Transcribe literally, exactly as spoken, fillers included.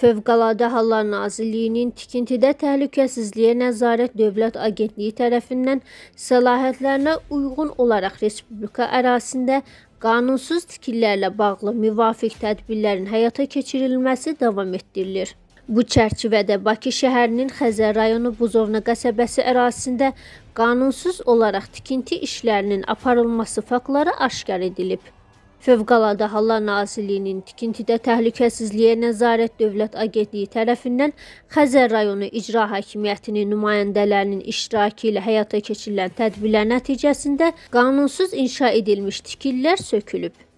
Fövqəladə Hallar Nazirliyinin Tikintidə Təhlükəsizliyə Nəzarət Dövlət Agentliyi tərəfindən səlahiyyətlərinə uyğun olaraq Respublika ərazisində qanunsuz tikililərlə bağlı müvafiq tədbirlərin həyata keçirilməsi davam etdirilir. Bu çərçivədə Bakı şəhərinin Xəzər rayonu Buzovna qəsəbəsi ərazisində qanunsuz olaraq tikinti işlərinin aparılması faktları aşkar edilib. Fövqəladə Hallar Nazirliyinin Tikintidə Təhlükəsizliyə Nəzarət Dövlət Agentliyi tərəfindən Xəzər rayonu İcra Hakimiyyətinin nümayəndələrinin iştirakı ilə həyata keçirilən tədbirlər nəticəsində qanunsuz inşa edilmiş tikililər sökülüb.